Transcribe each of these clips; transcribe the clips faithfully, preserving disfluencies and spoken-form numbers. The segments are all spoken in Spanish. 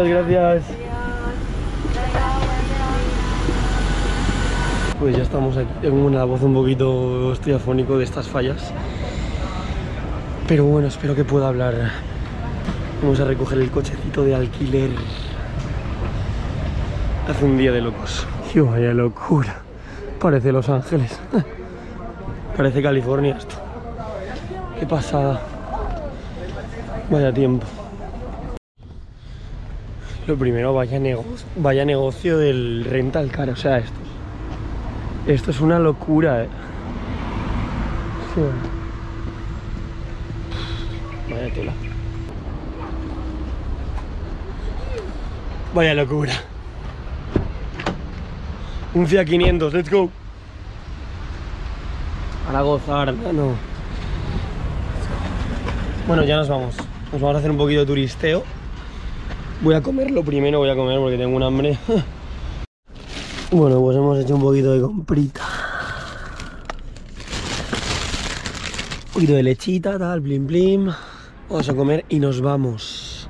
Muchas gracias. Pues ya estamos aquí. Tengo una voz un poquito, estoy afónico de estas fallas. Pero bueno, espero que pueda hablar. Vamos a recoger el cochecito de alquiler. Hace un día de locos. ¡Qué vaya locura! Parece Los Ángeles. Parece California esto. ¡Qué pasada! Vaya tiempo. Lo primero, vaya negocio, vaya negocio del rental car. O sea, esto, esto es una locura, eh. Sí. Vaya tela. Vaya locura. Un Fiat quinientos, let's go. Para gozar, no. Bueno, ya nos vamos. Nos vamos a hacer un poquito de turisteo. Voy a comer lo primero, voy a comer porque tengo un hambre. Bueno, pues hemos hecho un poquito de comprita. Un poquito de lechita, tal, blim blim. Vamos a comer y nos vamos.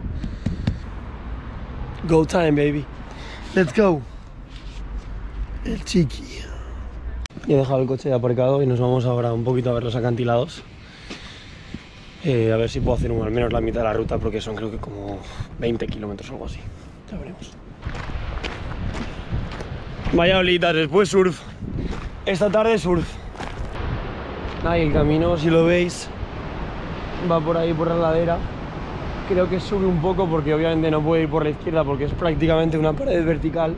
Go time, baby. Let's go. El chiqui. He dejado el coche aparcado y nos vamos ahora un poquito a ver los acantilados. Eh, a ver si puedo hacer un, al menos la mitad de la ruta, porque son creo que como veinte kilómetros o algo así. Ya veremos. Vaya olitas, después surf. Esta tarde surf. Ahí el camino, si lo veis, va por ahí por la ladera. Creo que sube un poco porque obviamente no puede ir por la izquierda porque es prácticamente una pared vertical.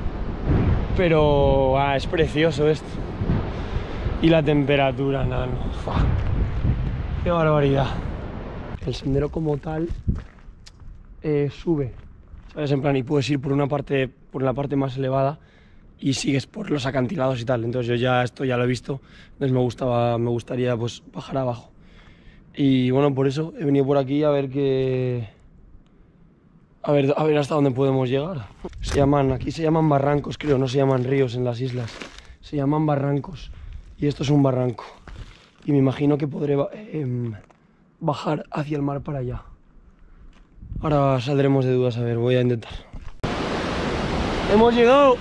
Pero ah, es precioso esto. Y la temperatura, nada, no. ¡Qué barbaridad! El sendero como tal eh, sube, ¿sabes? En plan, y puedes ir por una parte, por la parte más elevada y sigues por los acantilados y tal. Entonces yo ya esto ya lo he visto, entonces me gustaba, me gustaría pues bajar abajo. Y bueno, por eso he venido por aquí a ver qué, a ver, a ver hasta dónde podemos llegar. Se llaman, aquí se llaman barrancos, creo, no se llaman ríos en las islas, se llaman barrancos. Y esto es un barranco. Y me imagino que podré eh, bajar hacia el mar para allá. Ahora saldremos de dudas, a ver, voy a intentar. ¡Hemos llegado!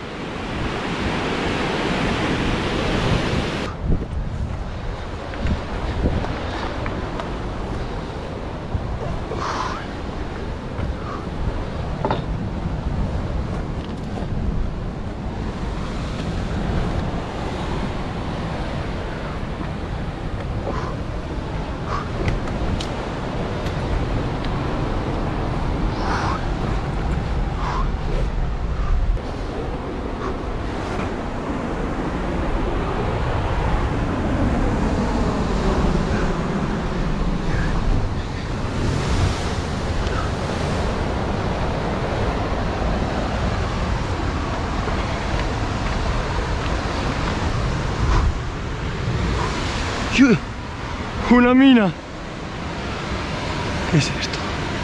¡Una mina! ¿Qué es esto?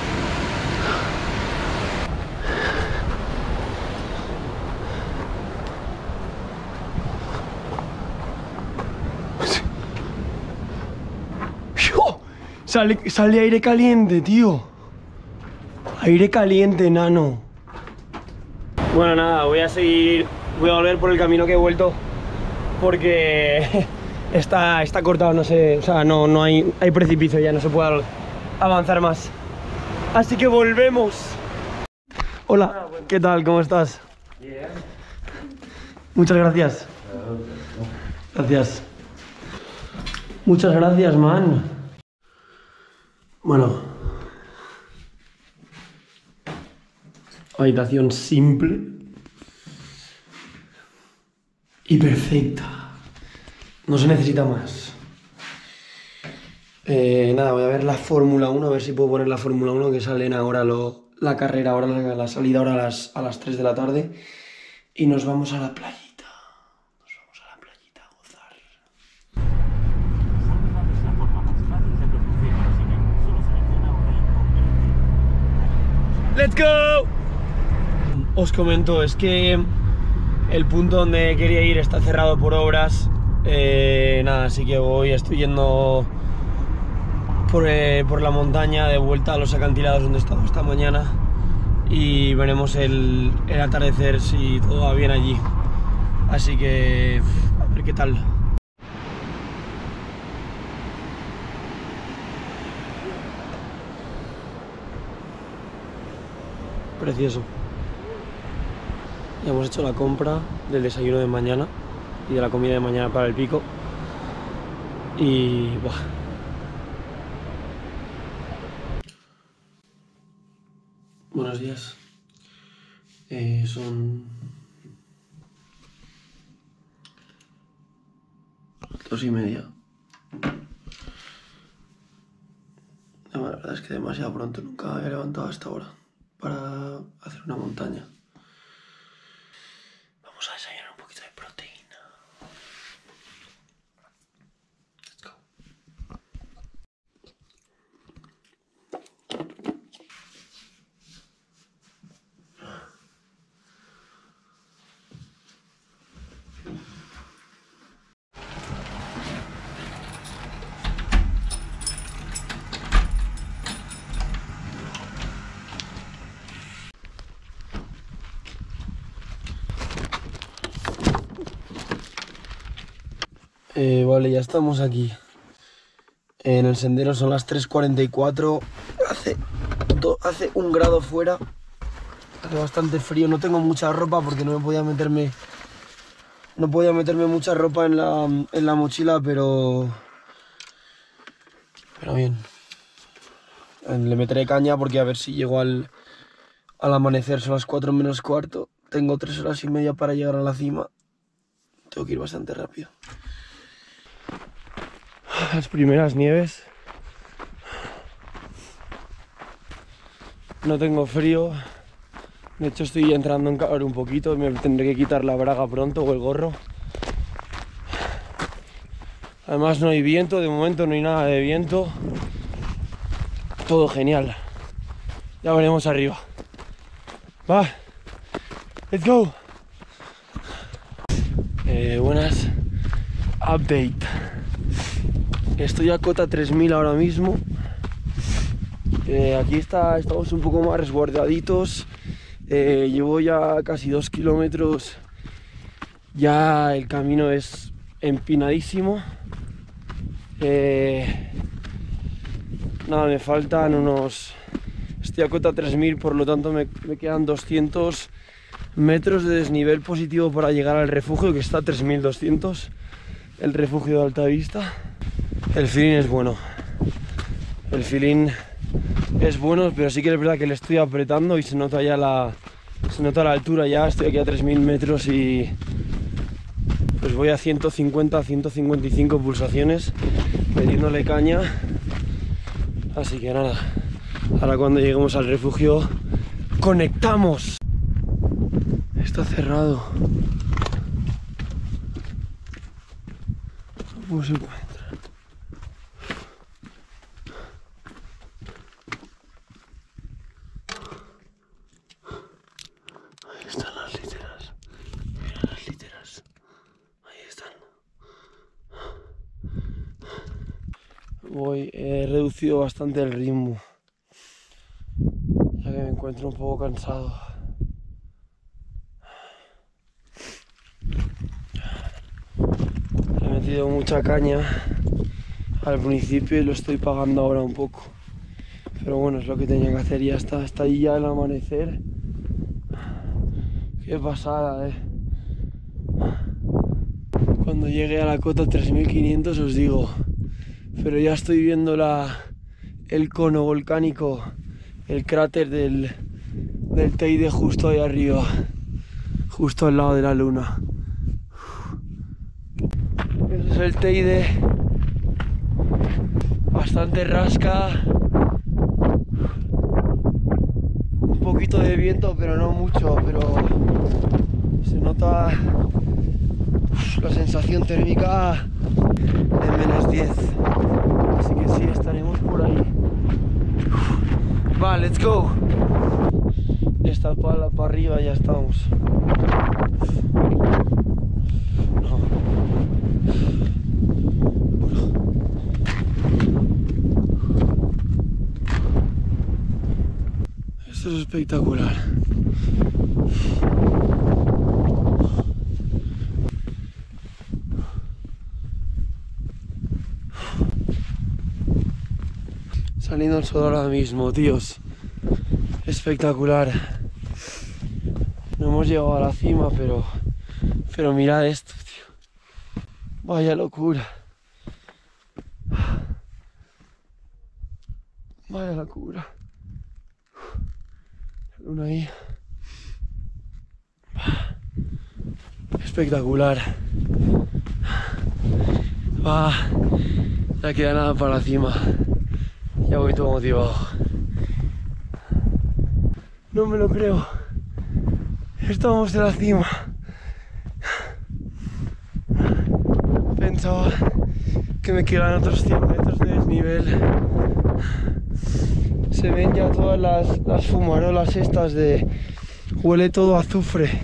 Sale, sale aire caliente, tío. Aire caliente, nano. Bueno, nada, voy a seguir. Voy a volver por el camino que he vuelto. Porque está, está cortado, no sé. O sea, no, no hay, hay precipicio ya, no se puede avanzar más. Así que volvemos. Hola, ¿qué tal? ¿Cómo estás? Bien. Muchas gracias. Gracias. Muchas gracias, man. Bueno, habitación simple y perfecta, no se necesita más. Eh, nada, voy a ver la Fórmula uno, a ver si puedo poner la Fórmula uno que salen ahora lo, la carrera, ahora la, la salida ahora a las, a las tres de la tarde y nos vamos a la playita. Nos vamos a la playita a gozar. ¡Let's go! Os comento, es que el punto donde quería ir está cerrado por obras. Eh, nada, así que voy, estoy yendo por, eh, por la montaña de vuelta a los acantilados donde he estado esta mañana. y veremos el, el atardecer si todo va bien allí. Así que a ver qué tal. Precioso. Ya hemos hecho la compra del desayuno de mañana y de la comida de mañana para el pico. Y... buah. Buenos días. Eh, son... dos y media. No, la verdad es que demasiado pronto, nunca me había levantado a esta hora para hacer una montaña. Vamos a desayunar un poquito de proteína. Let's go. Eh, vale, ya estamos aquí en el sendero, son las tres cuarenta y cuatro, hace, do, hace un grado fuera, hace bastante frío, no tengo mucha ropa porque no me podía meterme, no podía meterme mucha ropa en la, en la mochila, pero, pero bien, le meteré caña porque a ver si llego al, al amanecer, son las cuatro menos cuarto, tengo tres horas y media para llegar a la cima, tengo que ir bastante rápido. Las primeras nieves. No tengo frío. De hecho estoy entrando en calor un poquito. Me tendré que quitar la braga pronto o el gorro. Además no hay viento, de momento no hay nada de viento. Todo genial. Ya veremos arriba. Va. Let's go. Eh, buenas. Update. Estoy a cota tres mil ahora mismo. Eh, aquí está, estamos un poco más resguardaditos. Eh, llevo ya casi dos kilómetros. Ya el camino es empinadísimo. Eh, nada, me faltan unos... Estoy a cota tres mil, por lo tanto me, me quedan doscientos metros de desnivel positivo para llegar al refugio, que está a tres mil doscientos. El refugio de Altavista. El feeling es bueno, el feeling es bueno, pero sí que es verdad que le estoy apretando y se nota ya la, se nota la altura ya, estoy aquí a tres mil metros y pues voy a ciento cincuenta, ciento cincuenta y cinco pulsaciones, metiéndole caña, así que nada, ahora cuando lleguemos al refugio, ¡conectamos! Está cerrado, ¿cómo se encuentra? Voy, he reducido bastante el ritmo, ya que me encuentro un poco cansado. He metido mucha caña al principio y lo estoy pagando ahora un poco. Pero bueno, es lo que tenía que hacer, ya está, está ahí ya el amanecer. Qué pasada, eh. Cuando llegue a la cota tres mil quinientos os digo. Pero ya estoy viendo la, el cono volcánico, el cráter del, del Teide justo ahí arriba, justo al lado de la luna. Ese es el Teide, bastante rasca, un poquito de viento pero no mucho, pero se nota la sensación térmica de menos diez. Así que sí, estaremos por ahí. Va, let's go. Esta pala para arriba, ya estamos. No. Esto es espectacular. Saliendo el sol ahora mismo, tíos. Espectacular. No hemos llegado a la cima, pero... Pero mirad esto, tío. Vaya locura. Vaya locura. La luna ahí. Espectacular. Ah, ya queda nada para la cima. Ya voy todo motivado. No me lo creo. Estamos en la cima. Pensaba que me quedan otros cien metros de desnivel. Se ven ya todas las, las fumarolas estas de... Huele todo a azufre.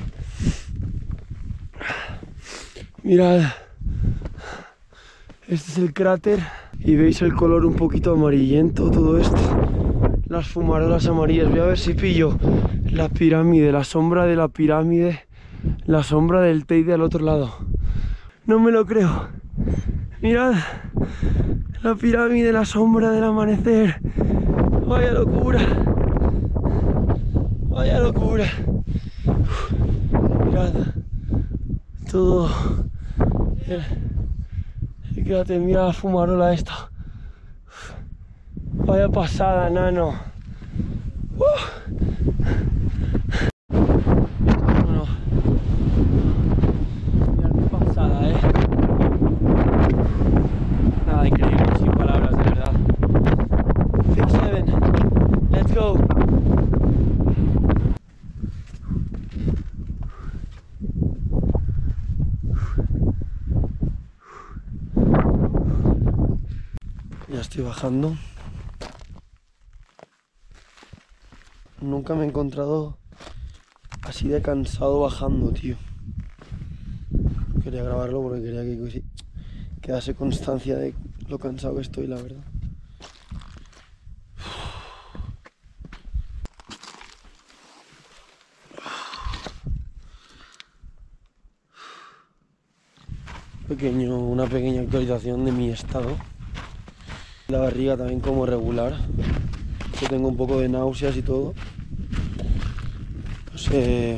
Mirad. Este es el cráter. Y veis el color un poquito amarillento, todo esto. Las fumarolas amarillas. Voy a ver si pillo la pirámide, la sombra de la pirámide, la sombra del Teide al otro lado. No me lo creo. Mirad. La pirámide, la sombra del amanecer. Vaya locura. Vaya locura. Uf, mirad. Todo. El, el cráter, mira la fumarola esta. Uf, vaya pasada, nano. Uh. Bueno. Mirad qué pasada, eh. Nada, increíble, sin palabras, de verdad. six seven. Let's go. Ya estoy bajando. Nunca me he encontrado así de cansado bajando, tío. Quería grabarlo porque quería que quedase constancia de lo cansado que estoy, la verdad. Pequeño, una pequeña actualización de mi estado. La barriga también como regular. Yo tengo un poco de náuseas y todo. Pues eh,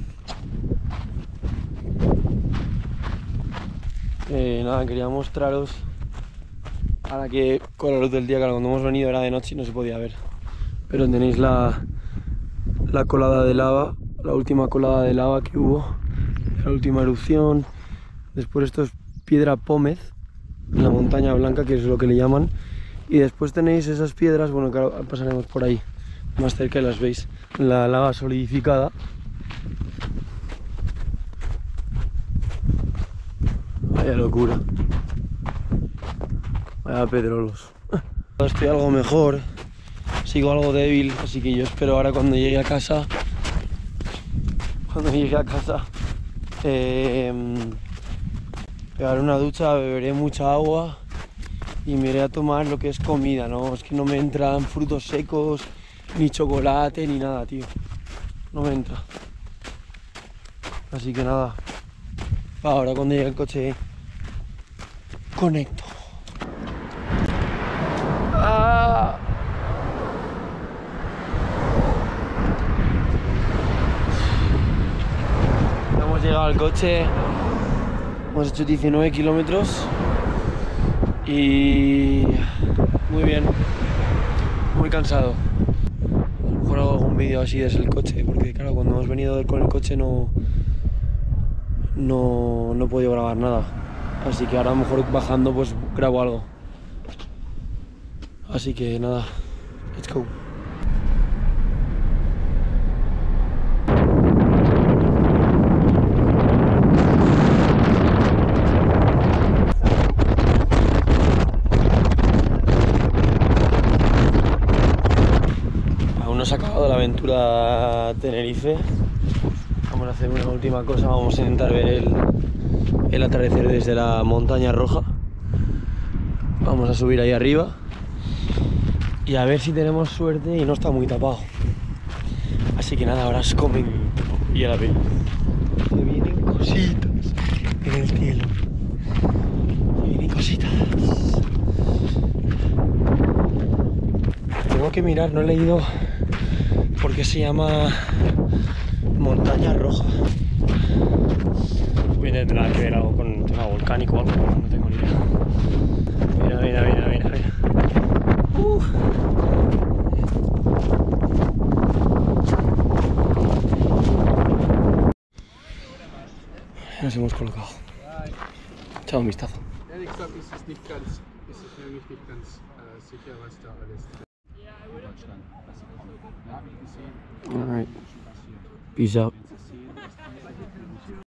eh, nada, quería mostraros. Ahora que con la luz del día, claro, cuando hemos venido era de noche y no se podía ver. Pero tenéis la, la colada de lava, la última colada de lava que hubo, la última erupción. Después esto es piedra pómez, la montaña blanca, que es lo que le llaman. Y después tenéis esas piedras, bueno, claro, pasaremos por ahí, más cerca y las veis. La lava solidificada. Vaya locura. Vaya pedrolos. Estoy algo mejor, sigo algo débil, así que yo espero ahora cuando llegue a casa, cuando llegue a casa, eh, pegaré una ducha, beberé mucha agua y me iré a tomar lo que es comida, ¿no? Es que no me entran frutos secos, ni chocolate, ni nada, tío. No me entra. Así que nada. Ahora cuando llegue el coche, conecto. Ah. Hemos llegado al coche. Hemos hecho diecinueve kilómetros. Y muy bien, muy cansado. A lo mejor hago algún vídeo así desde el coche, porque claro, cuando hemos venido con el coche no, no, no he podido grabar nada. Así que ahora a lo mejor bajando pues grabo algo. Así que nada, let's go. Se ha acabado la aventura Tenerife. Vamos a hacer una última cosa, vamos a intentar ver el, el atardecer desde la montaña roja. Vamos a subir ahí arriba y a ver si tenemos suerte y no está muy tapado. Así que nada, ahora os comento y ya la veis. Se vienen cositas en el cielo. Se vienen cositas. Tengo que mirar, no he leído por qué se llama Montaña Roja. Tendrá que ver algo con un tema volcánico o algo, pero no tengo ni idea. Mira, mira, mira, mira, mira. Uh. Nos hemos colocado. Echado un vistazo. Ehrlich gesagt ist es nicht ganz, ist es nämlich nicht ganz äh, sicher, was da alles Deutschland passiert. Ja, wie gesehen, All right. Peace out.